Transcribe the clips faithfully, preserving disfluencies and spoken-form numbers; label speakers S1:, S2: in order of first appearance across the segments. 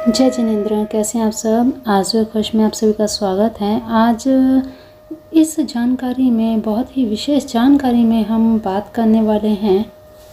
S1: जय जिनेंद्र, कैसे हैं आप सब। आज वे खुश में आप सभी का स्वागत है। आज इस जानकारी में, बहुत ही विशेष जानकारी में हम बात करने वाले हैं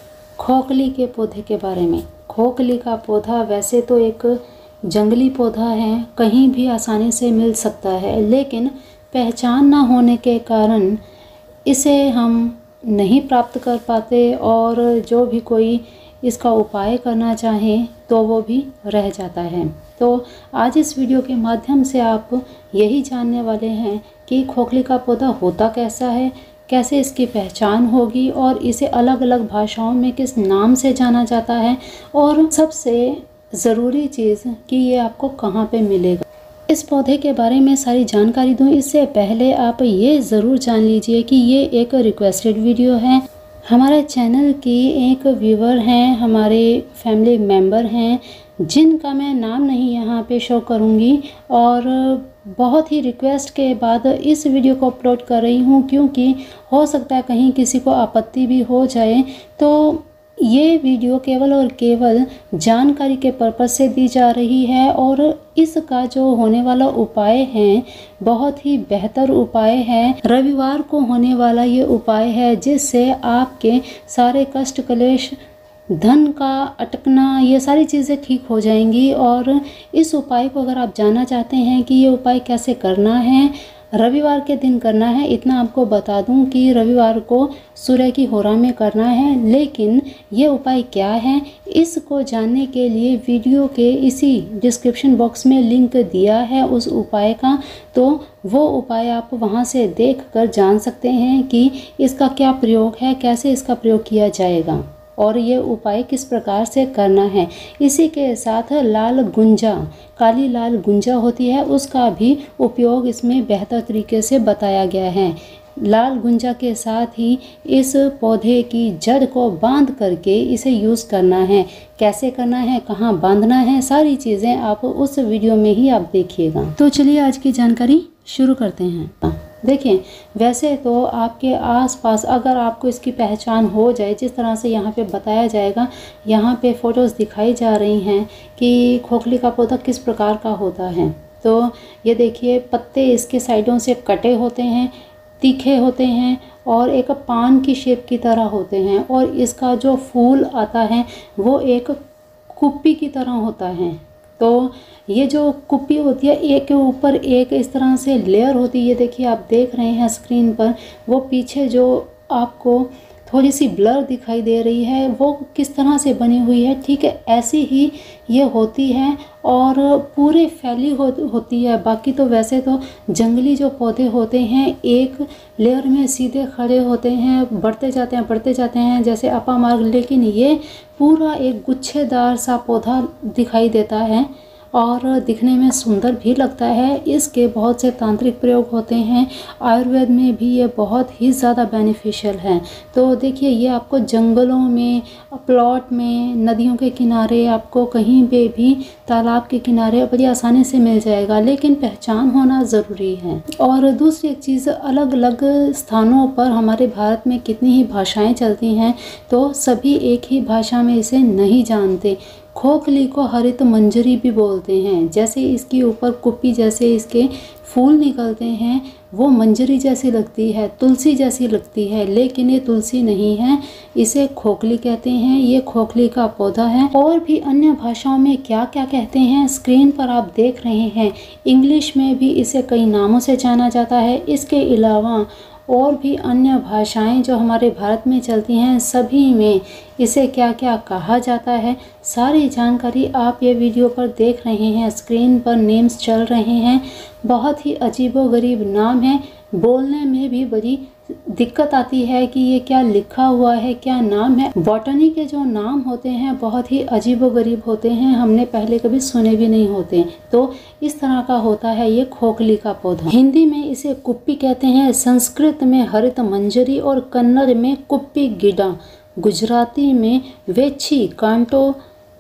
S1: खोखली के पौधे के बारे में। खोखली का पौधा वैसे तो एक जंगली पौधा है, कहीं भी आसानी से मिल सकता है, लेकिन पहचान ना होने के कारण इसे हम नहीं प्राप्त कर पाते और जो भी कोई इसका उपाय करना चाहे तो वो भी रह जाता है। तो आज इस वीडियो के माध्यम से आप यही जानने वाले हैं कि खोखली का पौधा होता कैसा है, कैसे इसकी पहचान होगी और इसे अलग अलग भाषाओं में किस नाम से जाना जाता है, और सबसे ज़रूरी चीज़ कि ये आपको कहाँ पे मिलेगा। इस पौधे के बारे में सारी जानकारी दूँ इससे पहले आप ये ज़रूर जान लीजिए कि ये एक रिक्वेस्टेड वीडियो है। हमारे चैनल की एक व्यूवर हैं, हमारे फैमिली मेम्बर हैं, जिनका मैं नाम नहीं यहाँ पे शो करूँगी, और बहुत ही रिक्वेस्ट के बाद इस वीडियो को अपलोड कर रही हूँ, क्योंकि हो सकता है कहीं किसी को आपत्ति भी हो जाए। तो ये वीडियो केवल और केवल जानकारी के पर्पज़ से दी जा रही है, और इसका जो होने वाला उपाय है बहुत ही बेहतर उपाय है। रविवार को होने वाला ये उपाय है जिससे आपके सारे कष्ट क्लेश, धन का अटकना, ये सारी चीज़ें ठीक हो जाएंगी। और इस उपाय को अगर आप जानना चाहते हैं कि ये उपाय कैसे करना है, रविवार के दिन करना है, इतना आपको बता दूं कि रविवार को सूर्य की होरा में करना है। लेकिन ये उपाय क्या है, इसको जानने के लिए वीडियो के इसी डिस्क्रिप्शन बॉक्स में लिंक दिया है उस उपाय का, तो वो उपाय आप वहां से देखकर जान सकते हैं कि इसका क्या प्रयोग है, कैसे इसका प्रयोग किया जाएगा और ये उपाय किस प्रकार से करना है। इसी के साथ लाल गुंजा, काली लाल गुंजा होती है, उसका भी उपयोग इसमें बेहतर तरीके से बताया गया है। लाल गुंजा के साथ ही इस पौधे की जड़ को बांध करके इसे यूज़ करना है। कैसे करना है, कहाँ बांधना है, सारी चीज़ें आप उस वीडियो में ही आप देखिएगा। तो चलिए आज की जानकारी शुरू करते हैं। देखिए, वैसे तो आपके आसपास अगर आपको इसकी पहचान हो जाए, जिस तरह से यहाँ पे बताया जाएगा, यहाँ पे फ़ोटोज़ दिखाई जा रही हैं कि खोखली का पौधा किस प्रकार का होता है। तो ये देखिए, पत्ते इसके साइडों से कटे होते हैं, तीखे होते हैं और एक पान की शेप की तरह होते हैं, और इसका जो फूल आता है वो एक कुप्पी की तरह होता है। तो ये जो कुप्पी होती है, एक के ऊपर एक इस तरह से लेयर होती है। ये देखिए, आप देख रहे हैं स्क्रीन पर, वो पीछे जो आपको थोड़ी सी ब्लर दिखाई दे रही है वो किस तरह से बनी हुई है, ठीक है ऐसी ही ये होती है और पूरे फैली हो, होती है। बाकी तो वैसे तो जंगली जो पौधे होते हैं एक लेयर में सीधे खड़े होते हैं, बढ़ते जाते हैं बढ़ते जाते हैं जैसे अपा मार्ग, लेकिन ये पूरा एक गुच्छेदार सा पौधा दिखाई देता है और दिखने में सुंदर भी लगता है। इसके बहुत से तांत्रिक प्रयोग होते हैं, आयुर्वेद में भी ये बहुत ही ज़्यादा बेनिफिशियल है। तो देखिए, ये आपको जंगलों में, प्लॉट में, नदियों के किनारे, आपको कहीं पे भी तालाब के किनारे बड़ी आसानी से मिल जाएगा, लेकिन पहचान होना ज़रूरी है। और दूसरी एक चीज़, अलग अलग स्थानों पर हमारे भारत में कितनी ही भाषाएँ चलती हैं, तो सभी एक ही भाषा में इसे नहीं जानते। खोखली को हरित मंजरी भी बोलते हैं। जैसे इसके ऊपर कुप्पी जैसे इसके फूल निकलते हैं, वो मंजरी जैसी लगती है, तुलसी जैसी लगती है, लेकिन ये तुलसी नहीं है, इसे खोखली कहते हैं। ये खोखली का पौधा है। और भी अन्य भाषाओं में क्या क्या कहते हैं स्क्रीन पर आप देख रहे हैं। इंग्लिश में भी इसे कई नामों से जाना जाता है। इसके अलावा और भी अन्य भाषाएं जो हमारे भारत में चलती हैं, सभी में इसे क्या क्या कहा जाता है, सारी जानकारी आप ये वीडियो पर देख रहे हैं। स्क्रीन पर नेम्स चल रहे हैं, बहुत ही अजीबोगरीब नाम है, बोलने में भी बड़ी दिक्कत आती है कि ये क्या लिखा हुआ है, क्या नाम है। बॉटनी के जो नाम होते हैं बहुत ही अजीबोगरीब होते हैं, हमने पहले कभी सुने भी नहीं होते। तो इस तरह का होता है ये खोखली का पौधा। हिंदी में इसे कुप्पी कहते हैं, संस्कृत में हरित मंजरी और कन्नड़ में कुप्पी गिडा, गुजराती में वेछी कांटो,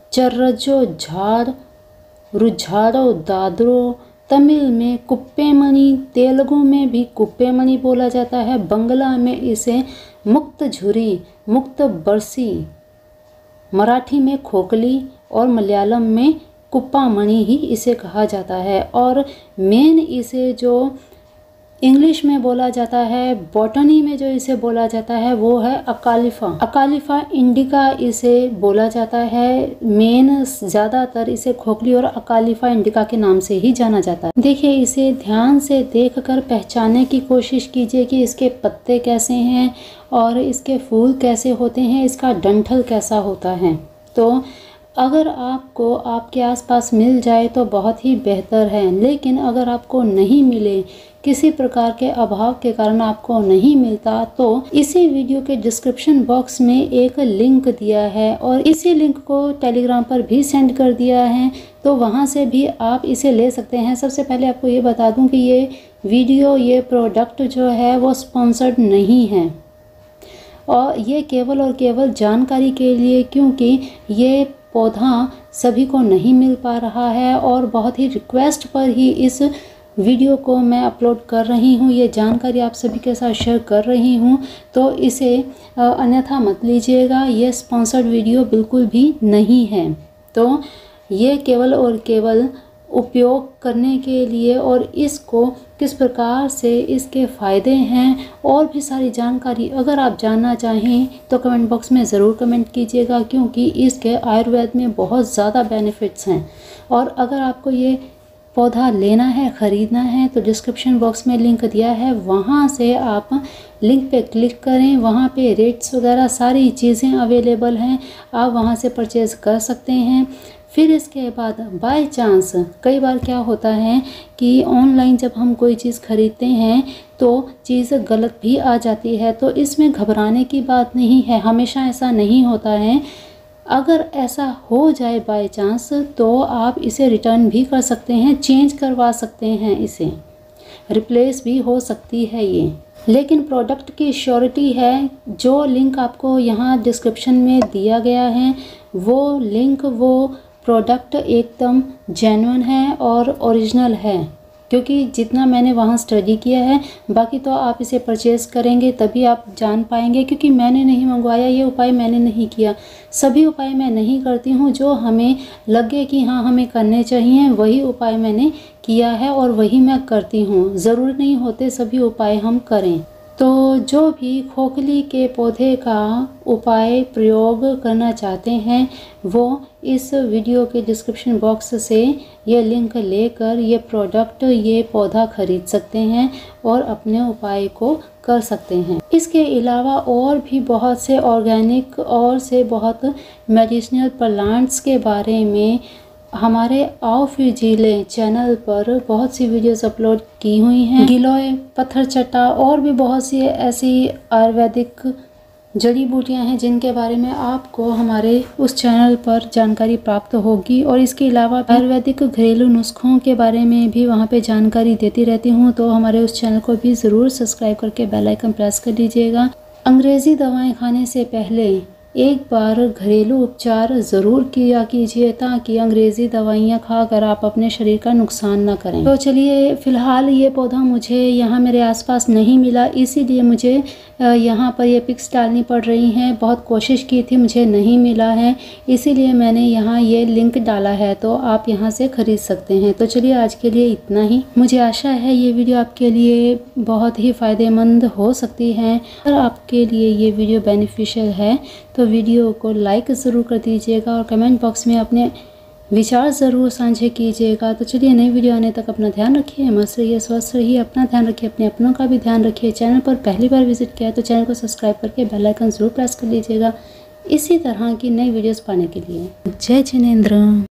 S1: चर्रजो झाड़, रुझाड़ो दादरो, तमिल में कुप्पेमणि, तेलुगु में भी कुप्पेमणि बोला जाता है, बंगला में इसे मुक्त झुरी, मुक्त बरसी, मराठी में खोखली और मलयालम में कुप्पा मणि ही इसे कहा जाता है। और मेन इसे जो इंग्लिश में बोला जाता है, बॉटनी में जो इसे बोला जाता है वो है अकालिफा। अकालिफा इंडिका इसे बोला जाता है। मेन ज़्यादातर इसे खोखली और अकालिफा इंडिका के नाम से ही जाना जाता है। देखिए, इसे ध्यान से देखकर पहचानने की कोशिश कीजिए कि इसके पत्ते कैसे हैं और इसके फूल कैसे होते हैं, इसका डंठल कैसा होता है। तो अगर आपको आपके आसपास मिल जाए तो बहुत ही बेहतर है, लेकिन अगर आपको नहीं मिले, किसी प्रकार के अभाव के कारण आपको नहीं मिलता, तो इसी वीडियो के डिस्क्रिप्शन बॉक्स में एक लिंक दिया है और इसी लिंक को टेलीग्राम पर भी सेंड कर दिया है, तो वहां से भी आप इसे ले सकते हैं। सबसे पहले आपको ये बता दूं कि ये वीडियो, ये प्रोडक्ट जो है वो स्पॉन्सर्ड नहीं है और ये केवल और केवल जानकारी के लिए, क्योंकि ये पौधा सभी को नहीं मिल पा रहा है और बहुत ही रिक्वेस्ट पर ही इस वीडियो को मैं अपलोड कर रही हूँ। ये जानकारी आप सभी के साथ शेयर कर रही हूँ, तो इसे अन्यथा मत लीजिएगा। ये स्पॉन्सर्ड वीडियो बिल्कुल भी नहीं है। तो ये केवल और केवल उपयोग करने के लिए और इसको किस प्रकार से इसके फ़ायदे हैं और भी सारी जानकारी अगर आप जानना चाहें तो कमेंट बॉक्स में ज़रूर कमेंट कीजिएगा, क्योंकि इसके आयुर्वेद में बहुत ज़्यादा बेनिफिट्स हैं। और अगर आपको ये पौधा लेना है, ख़रीदना है, तो डिस्क्रिप्शन बॉक्स में लिंक दिया है, वहाँ से आप लिंक पे क्लिक करें। वहाँ पे रेट्स वगैरह सारी चीज़ें अवेलेबल हैं, आप वहाँ से परचेज़ कर सकते हैं। फिर इसके बाद बाय चांस कई बार क्या होता है कि ऑनलाइन जब हम कोई चीज़ ख़रीदते हैं तो चीज़ गलत भी आ जाती है, तो इसमें घबराने की बात नहीं है, हमेशा ऐसा नहीं होता है। अगर ऐसा हो जाए बाय चांस तो आप इसे रिटर्न भी कर सकते हैं, चेंज करवा सकते हैं, इसे रिप्लेस भी हो सकती है ये। लेकिन प्रोडक्ट की श्योरिटी है। जो लिंक आपको यहाँ डिस्क्रिप्शन में दिया गया है वो लिंक, वो प्रोडक्ट एकदम जेन्युइन है और ओरिजिनल है, क्योंकि जितना मैंने वहाँ स्टडी किया है। बाकी तो आप इसे परचेज़ करेंगे तभी आप जान पाएंगे, क्योंकि मैंने नहीं मंगवाया, ये उपाय मैंने नहीं किया। सभी उपाय मैं नहीं करती हूँ, जो हमें लगे कि हाँ हमें करने चाहिए वही उपाय मैंने किया है और वही मैं करती हूँ। ज़रूरी नहीं होते सभी उपाय हम करें। तो जो भी खोखली के पौधे का उपाय प्रयोग करना चाहते हैं वो इस वीडियो के डिस्क्रिप्शन बॉक्स से ये लिंक लेकर ये प्रोडक्ट, ये पौधा खरीद सकते हैं और अपने उपाय को कर सकते हैं। इसके अलावा और भी बहुत से ऑर्गेनिक और से बहुत मेडिसिनल प्लांट्स के बारे में हमारे आओ फिर जीले चैनल पर बहुत सी वीडियोस अपलोड की हुई हैं। गिलोय, पत्थर चट्टा और भी बहुत सी ऐसी आयुर्वेदिक जड़ी बूटियां हैं जिनके बारे में आपको हमारे उस चैनल पर जानकारी प्राप्त होगी। और इसके अलावा आयुर्वेदिक घरेलू नुस्खों के बारे में भी वहां पे जानकारी देती रहती हूं, तो हमारे उस चैनल को भी ज़रूर सब्सक्राइब करके बेल आइकन प्रेस कर लीजिएगा। अंग्रेज़ी दवाएं खाने से पहले एक बार घरेलू उपचार ज़रूर किया कीजिए, ताकि अंग्रेज़ी दवाइयाँ खाकर आप अपने शरीर का नुकसान ना करें। तो चलिए, फ़िलहाल ये पौधा मुझे यहाँ मेरे आसपास नहीं मिला, इसीलिए मुझे यहाँ पर ये पिक्स डालनी पड़ रही हैं। बहुत कोशिश की थी, मुझे नहीं मिला है, इसीलिए मैंने यहाँ ये लिंक डाला है, तो आप यहाँ से ख़रीद सकते हैं। तो चलिए, आज के लिए इतना ही। मुझे आशा है ये वीडियो आपके लिए बहुत ही फ़ायदेमंद हो सकती है। अगर आपके लिए ये वीडियो बेनिफिशियल है तो वीडियो को लाइक ज़रूर कर दीजिएगा और कमेंट बॉक्स में अपने विचार ज़रूर साझे कीजिएगा। तो चलिए, नई वीडियो आने तक अपना ध्यान रखिए, मस्त रहिए, स्वस्थ रहिए, अपना ध्यान रखिए, अपने अपनों का भी ध्यान रखिए। चैनल पर पहली बार विजिट किया है तो चैनल को सब्सक्राइब करके बेल आइकन ज़रूर प्रेस कर लीजिएगा इसी तरह की नई वीडियोस पाने के लिए। जय जिनेंद्र।